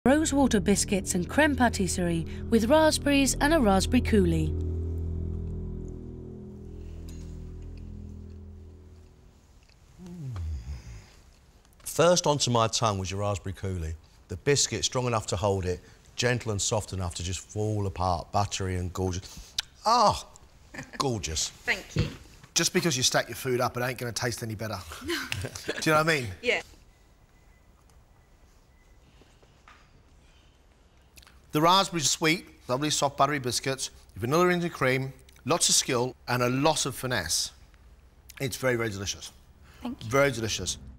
Rosewater biscuits and creme patisserie with raspberries and a raspberry coulis. First onto my tongue was your raspberry coulis. The biscuit strong enough to hold it, gentle and soft enough to just fall apart, buttery and gorgeous. Ah, gorgeous. Thank you. Just because you stack your food up, it ain't going to taste any better. Do you know what I mean? Yeah. The raspberries are sweet, lovely soft buttery biscuits, vanilla into cream, lots of skill and a lot of finesse. It's very, very delicious. Thank you. Very delicious.